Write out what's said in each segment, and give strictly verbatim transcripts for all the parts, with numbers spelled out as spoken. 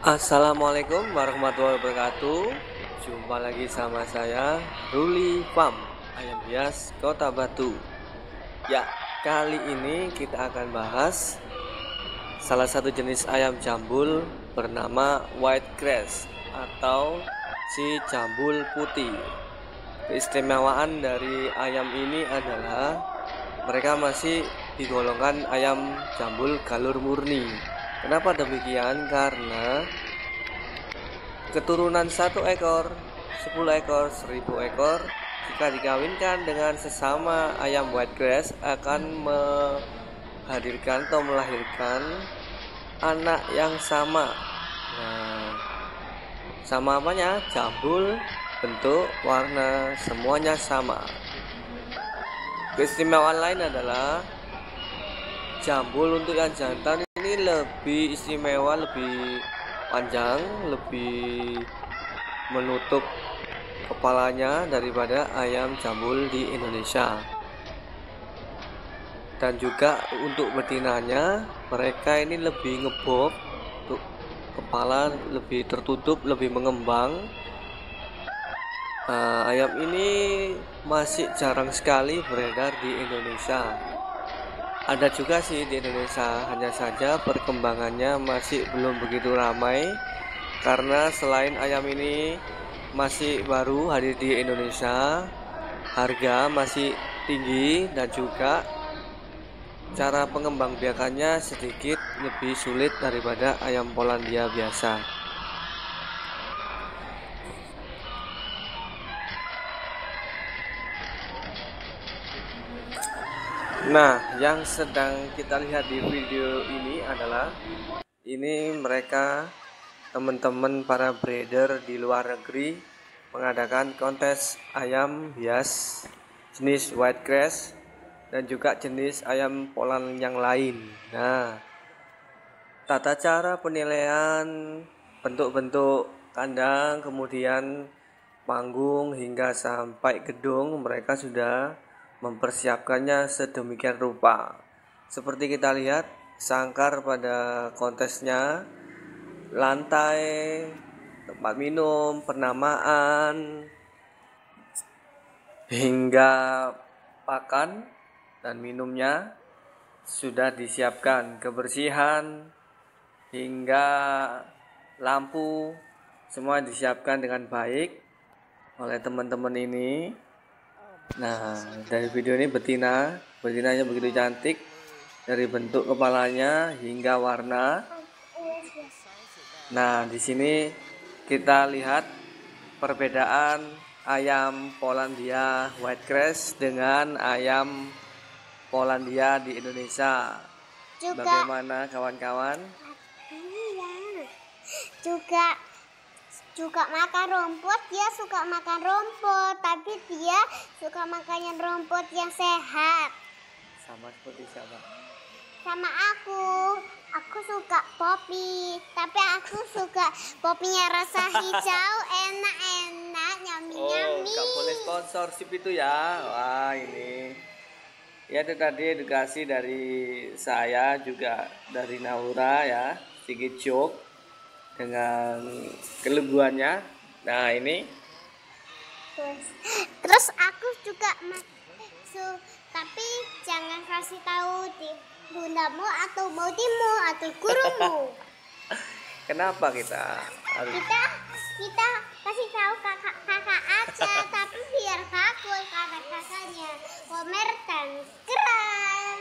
Assalamualaikum warahmatullahi wabarakatuh. Jumpa lagi sama saya Ruli Farm Ayam Hias Kota Batu. Ya, kali ini kita akan bahas salah satu jenis ayam jambul bernama white grass atau si jambul putih. Keistimewaan dari ayam ini adalah mereka masih digolongkan ayam jambul galur murni. Kenapa demikian? Karena keturunan satu ekor, sepuluh ekor, seribu ekor jika dikawinkan dengan sesama ayam white grass akan menghadirkan atau melahirkan anak yang sama. Nah, sama apanya? Jambul, bentuk, warna, semuanya sama. Keistimewaan lain adalah jambul untuk yang jantan ini lebih istimewa, lebih panjang, lebih menutup kepalanya daripada ayam jambul di Indonesia. Dan juga untuk betinanya mereka ini lebih ngebok, untuk kepala lebih tertutup, lebih mengembang. Nah, ayam ini masih jarang sekali beredar di Indonesia. Ada juga sih di Indonesia, hanya saja perkembangannya masih belum begitu ramai karena selain ayam ini masih baru hadir di Indonesia, harga masih tinggi dan juga cara pengembangbiakannya sedikit lebih sulit daripada ayam Polandia biasa. Nah, yang sedang kita lihat di video ini adalah ini mereka teman-teman para breeder di luar negeri mengadakan kontes ayam hias jenis white grass dan juga jenis ayam Poland yang lain. Nah, tata cara penilaian bentuk-bentuk kandang, kemudian panggung hingga sampai gedung mereka sudah mempersiapkannya sedemikian rupa. Seperti kita lihat sangkar pada kontesnya, lantai, tempat minum, penamaan, hingga pakan dan minumnya sudah disiapkan. Kebersihan hingga lampu semua disiapkan dengan baik oleh teman-teman ini. Nah, dari video ini betina, betinanya begitu cantik dari bentuk kepalanya hingga warna. Nah, di sini kita lihat perbedaan ayam Polandia white grass dengan ayam Polandia di Indonesia. Juga, bagaimana kawan-kawan? Juga juga makan rumput, dia suka makan rumput, tapi dia suka makan rumput yang sehat. Sama seperti siapa? Sama aku, aku suka popi, tapi aku suka popinya rasa hijau, enak-enak, nyami-nyami. Oh, gak boleh sponsorship itu ya. Wah, ini ya itu tadi edukasi dari saya juga dari Naura ya, sedikit joke dengan keleguannya. Nah, ini terus, terus aku juga so, tapi jangan kasih tahu di bundamu atau bautimu atau gurumu. Kenapa kita harus kita kita kasih tahu kakak-kakak aja, tapi biar takut karena kakaknya Homer dan keren.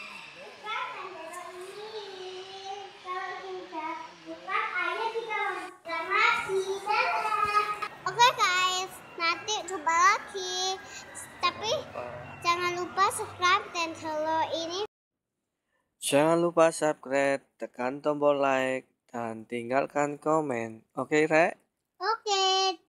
Oke guys, nanti coba lagi. Tapi jangan lupa subscribe dan follow ini. Jangan lupa subscribe, tekan tombol like dan tinggalkan komen. Oke, Rek? Oke.